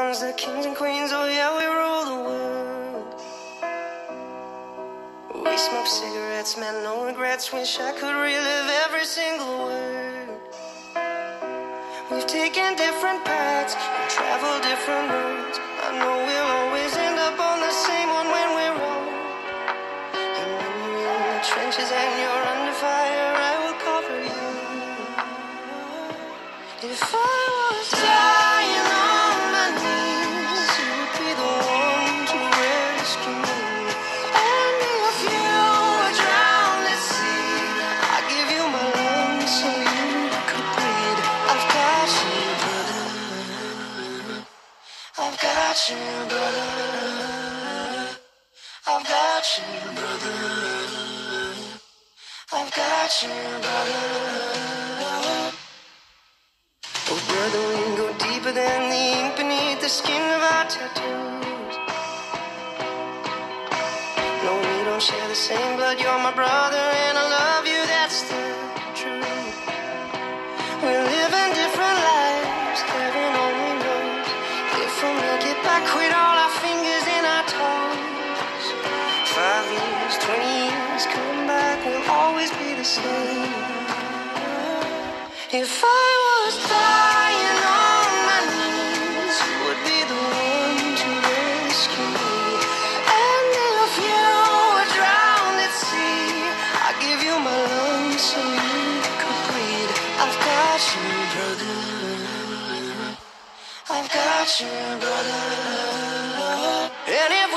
ones, the kings and queens, oh yeah, we rule the world. We smoke cigarettes, man, no regrets. Wish I could relive every single word. We've taken different paths and traveled different roads. I know we'll always end up on the same one when we're old. And when you're in the trenches and you're under fire, I will cover you. If I was dying on my knees, you would be the one to rescue me. And if you were drowned at sea, I'd give you my lungs so you could breathe. I've got you, brother. I've got you, brother. I've got you, brother. I've got you, brother. Oh, brother, we can go deeper than the ink beneath the skin of our tattoos. No, we don't share the same blood. You're my brother and I love you, that's the truth. We're living different lives, heaven only knows. If we'll make it back with all our fingers and our toes. 5 years, 20 years, come back, we'll always be the same. If I was dying on my knees, you would be the one to rescue me. And if you were drowned at sea, I'd give you my lungs so you could breathe. I've got you, brother. I've got you, brother. And if